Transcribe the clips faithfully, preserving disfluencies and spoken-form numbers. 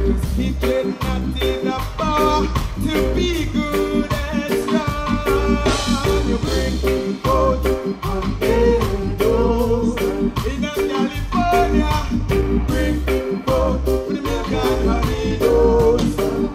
He did not in the power to be good and strong. You bring forth on those in California. Bring forth the milk and honey those.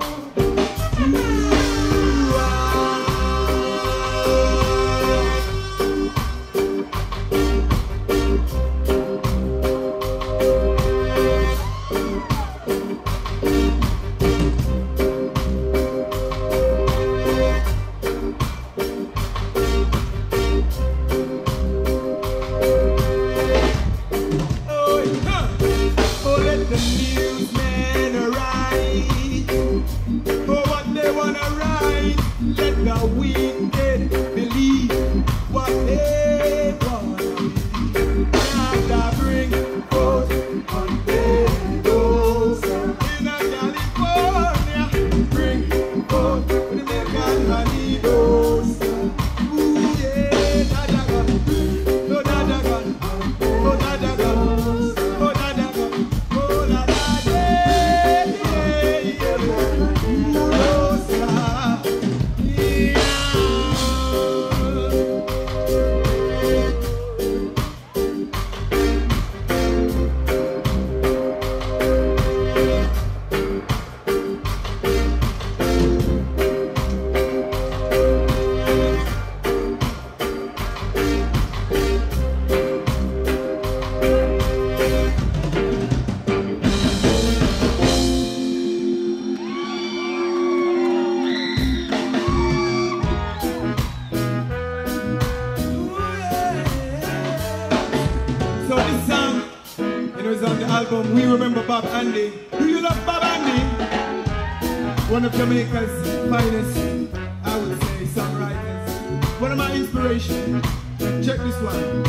We remember Bob Andy. Do you love Bob Andy? One of Jamaica's finest, I would say, songwriters. One of my inspirations. Check this one.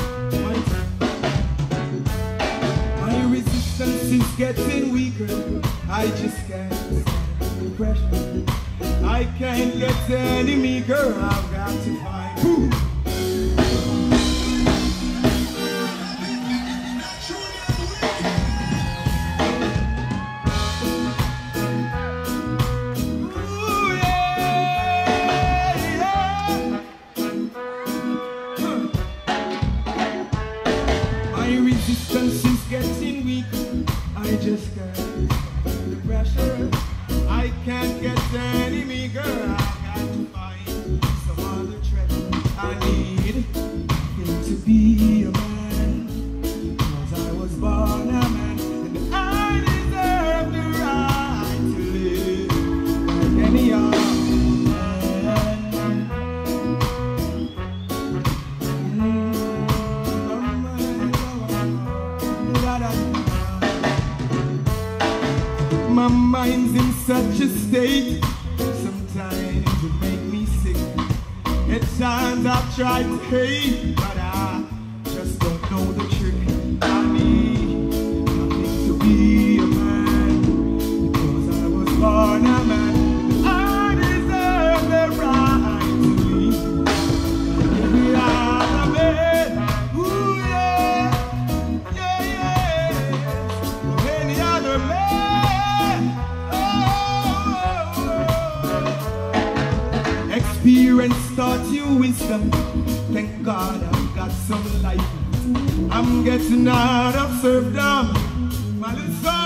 My resistance is getting weaker. I just can't stand the pressure. I can't get any meager. I've got to find who. My mind's in such a state, sometimes it makes me sick. At times I try to hate, but I just don't know the trick. I need nothing to be a man, because I was born a man. I deserve the right to live. We are a man, ooh yeah, yeah, yeah, or any other man. Experience taught you wisdom. Thank God I've got some life. I'm getting out of serfdom. My little son.